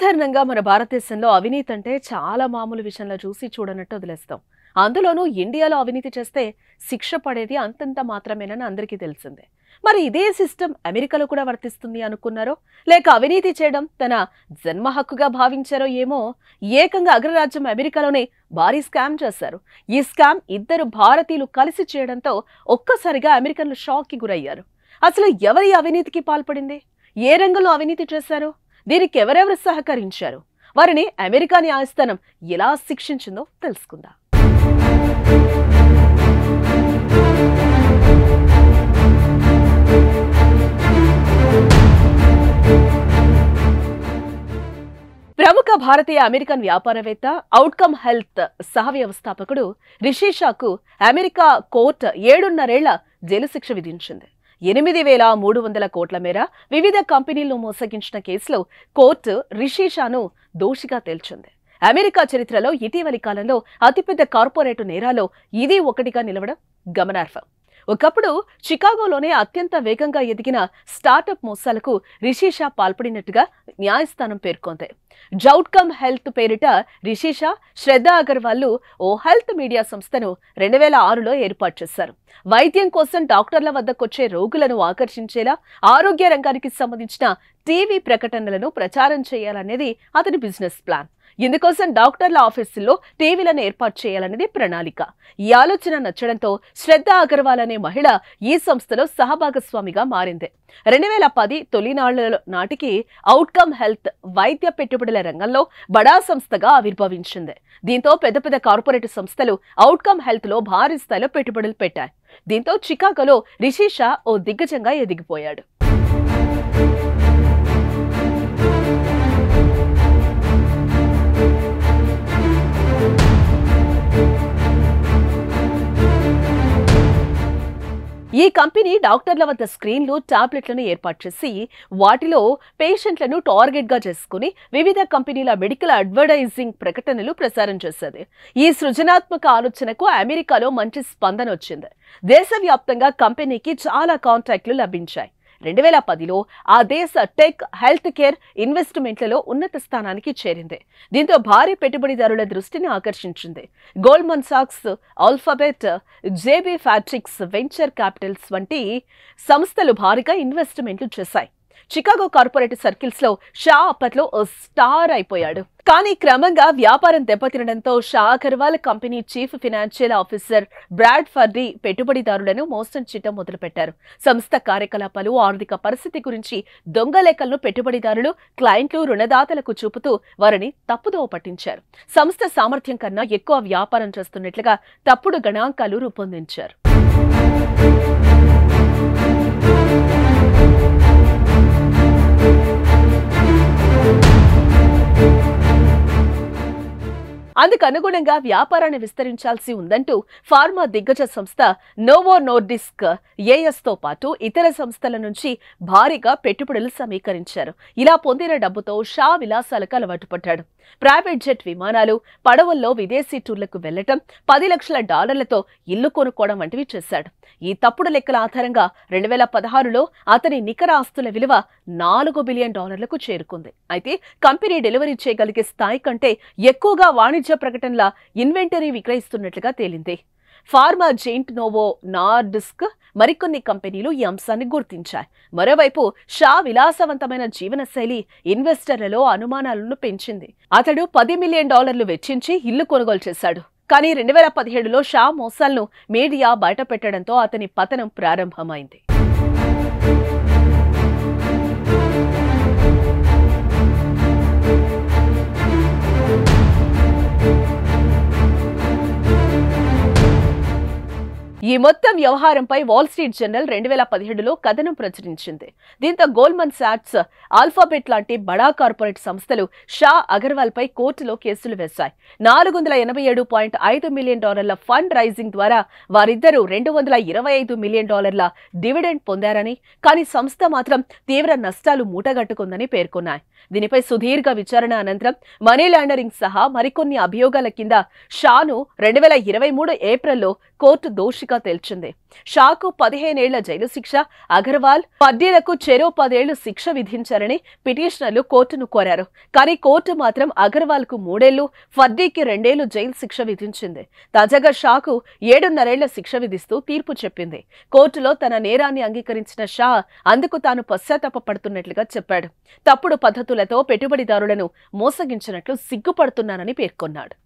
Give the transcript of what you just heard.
సాధారణంగా మన భారతదేశంలో అవినీతి అంటే చాలా మామూలు విషయంలో చూసి చూడనట్టు వదిలేస్తాం. అందులోనూ ఇండియాలో అవినీతి చేస్తే శిక్ష పడేది అంతంత మాత్రమేనని అందరికీ తెలిసిందే. మరి ఇదే సిస్టమ్ అమెరికాలో కూడా వర్తిస్తుంది అనుకున్నారో, లేక అవినీతి చేయడం తన జన్మ హక్కుగా భావించారో ఏమో, ఏకంగా అగ్రరాజ్యం అమెరికాలోనే భారీ స్కామ్ చేశారు. ఈ స్కామ్ ఇద్దరు భారతీయులు కలిసి చేయడంతో ఒక్కసారిగా అమెరికన్లు షాక్కి గురయ్యారు. అసలు ఎవరి అవినీతికి పాల్పడింది, ఏ రంగంలో అవినీతి చేశారు, దీనికి ఎవరెవరు సహకరించారు, వారిని అమెరికా న్యాయస్థానం ఎలా శిక్షించిందో తెలుసుకుందాం. ప్రముఖ భారతీయ అమెరికన్ వ్యాపారవేత్త, అవుట్కమ్ హెల్త్ సహ వ్యవస్థాపకుడు రిషి షాకు అమెరికా కోర్టు 7.5 ఏళ్ల జైలు శిక్ష విధించింది. 8,300 కోట్ల మేర వివిధ కంపెనీలను మోసగించిన కేసులో కోర్టు రిషి షాను దోషిగా తేల్చింది. అమెరికా చరిత్రలో ఇటీవలి కాలంలో అతిపెద్ద కార్పొరేట్ నేరాల్లో ఇది ఒకటిగా నిలవడం గమనార్హం. ఒకప్పుడు చికాగోలోనే అత్యంత వేగంగా ఎదిగిన స్టార్టప్ మోసాలకు రిషి షా పాల్పడినట్టుగా న్యాయస్థానం పేర్కొంది. అవుట్కమ్ హెల్త్ పేరిట రిషి షా, శ్రద్ధా అగర్వాల్ ఓ హెల్త్ మీడియా సంస్థను 2006లో ఏర్పాటు చేశారు. వైద్యం కోసం డాక్టర్ల వద్దకొచ్చే రోగులను ఆకర్షించేలా ఆరోగ్య రంగానికి సంబంధించిన టీవీ ప్రకటనలను ప్రచారం చేయాలనేది అతని బిజినెస్ ప్లాన్. ఇందుకోసం డాక్టర్ల ఆఫీసుల్లో టీవీలను ఏర్పాటు చేయాలనేది ప్రణాళిక. ఈ ఆలోచన నచ్చడంతో శ్రద్ధా అగర్వాల్ అనే మహిళ ఈ సంస్థలో సహభాగస్వామిగా మారింది. 2010 తొలినాళ్ల నాటికి అవుట్కమ్ హెల్త్ వైద్య పెట్టుబడుల రంగంలో బడా సంస్థగా ఆవిర్భవించింది. దీంతో పెద్ద పెద్ద కార్పొరేట్ సంస్థలు అవుట్కమ్ హెల్త్ లో భారీ స్థాయిలో పెట్టుబడులు పెట్టాయి. దీంతో చికాగోలో రిషి షా ఓ దిగ్గజంగా ఎదిగిపోయాడు. ఈ కంపెనీ డాక్టర్ల వద్ద స్క్రీన్లు, టాబ్లెట్లను ఏర్పాటు చేసి వాటిలో పేషెంట్లను టార్గెట్ గా చేసుకుని వివిధ కంపెనీల మెడికల్ అడ్వర్టైజింగ్ ప్రకటనలు ప్రసారం చేసేది. ఈ సృజనాత్మక ఆలోచనకు అమెరికాలో మంచి స్పందన వచ్చింది. దేశవ్యాప్తంగా కంపెనీకి చాలా కాంట్రాక్టులు లభించాయి. 2010లో ఆ దేశ టెక్, హెల్త్ కేర్ ఇన్వెస్ట్మెంట్లలో ఉన్నత స్థానానికి చేరింది. దీంతో భారీ పెట్టుబడిదారుల దృష్టిని ఆకర్షించింది. గోల్డ్మన్ సాక్స్, Alphabet, JB Pritzker venture capitals వంటి సంస్థలు భారీగా ఇన్వెస్ట్మెంట్లు చేశాయి. చికాగో కార్పొరేట్ సర్కిల్స్ లో షా అప్పట్లో ఓ స్టార్ అయిపోయాడు. కానీ క్రమంగా వ్యాపారం దెబ్బతినడంతో Shah Agarwal company chief financial officer Brad Purdy పెట్టుబడిదారులను మోసం చేయడం మొదలుపెట్టారు. సంస్థ కార్యకలాపాలు, ఆర్థిక పరిస్థితి గురించి దొంగ లెక్కలను పెట్టుబడిదారులు, క్లయింట్లు, రుణదాతలకు చూపుతూ వారిని తప్పుదోవ పట్టించారు. సంస్థ సామర్థ్యం కన్నా ఎక్కువ వ్యాపారం చేస్తున్నట్లుగా తప్పుడు గణాంకాలు రూపొందించారు. అందుకు అనుగుణంగా వ్యాపారాన్ని విస్తరించాల్సి ఉందంటూ ఫార్మా దిగ్గజ సంస్థ నోవో నోర్డిస్క్ ఏఎస్తో పాటు ఇతర సంస్థల నుంచి భారీగా పెట్టుబడులు సమీకరించారు. ఇలా పొందిన డబ్బుతో షా విలాసాలకు అలవాటు పడ్డాడు. ప్రైవేట్ జెట్ విమానాలు, పడవల్లో విదేశీ టూర్లకు వెళ్లటం, $10 లక్షలతో ఇల్లు కొనుక్కోవడం వంటివి చేశాడు. ఈ తప్పుడు లెక్కల ఆధారంగా 2016లో అతని నికర ఆస్తుల విలువ $4 బిలియన్ చేరుకుంది. అయితే కంపెనీ డెలివరీ చేయగలిగే స్థాయి కంటే ఎక్కువగా వాణిజ్య ప్రకటనల ఇన్వెంటరీ విక్రయిస్తున్నట్లుగా తేలింది. ఫార్మా జెయింట్ నోవో నార్డిస్క్ మరికొన్ని కంపెనీలు ఈ అంశాన్ని గుర్తించాయి. మరోవైపు షా విలాసవంతమైన జీవనశైలి ఇన్వెస్టర్లలో అనుమానాలను పెంచింది. అతడు $10 మిలియన్ వెచ్చించి ఇల్లు కొనుగోలు చేశాడు. కానీ 2017లో షా మోసాలను మీడియా బయటపెట్టడంతో అతని పతనం ప్రారంభమైంది. ఈ మొత్తం వ్యవహారంపై వాల్ స్ట్రీట్ జర్నల్ 2017లో కథనం ప్రచురించింది. దీంతో గోల్డ్మన్ సాక్స్, ఆల్ఫాబెట్ లాంటి బడా కార్పొరేట్ సంస్థలు షా అగర్వాల్ పై కోర్టులో కేసులు వేశాయి. $487.5 మిలియన్ ఫండ్ రైజింగ్ ద్వారా వారిద్దరూ $225 మిలియన్ డివిడెండ్ పొందారని, కానీ సంస్థ మాత్రం తీవ్ర నష్టాలు మూటగట్టుకుందని పేర్కొన్నాయి. దీనిపై సుదీర్ఘ విచారణ అనంతరం మనీ లాండరింగ్ సహా మరికొన్ని అభియోగాల కింద షాను 2023 ఏప్రిల్లో కోర్టు దోషిగా నిందితుడిగా తేల్చింది. షాకు 15 ఏళ్ల జైలు శిక్ష, అగర్వాల్, ఫర్డీలకు చెరో 10 ఏళ్లు శిక్ష విధించారని పిటిషనర్లు కోర్టును కోరారు. కానీ కోర్టు మాత్రం అగర్వాల్ కు 3 ఏళ్లు, ఫర్డీకి 2 ఏళ్లు జైలు శిక్ష విధించింది. తాజాగా షాకు 7.5 ఏళ్ల శిక్ష విధిస్తూ తీర్పు చెప్పింది. కోర్టులో తన నేరాన్ని అంగీకరించిన షా అందుకు తాను పశ్చాత్తాపపడుతున్నట్లుగా చెప్పాడు. తప్పుడు పద్ధతులతో పెట్టుబడిదారులను మోసగించినట్లు సిగ్గుపడుతున్నానని పేర్కొన్నాడు.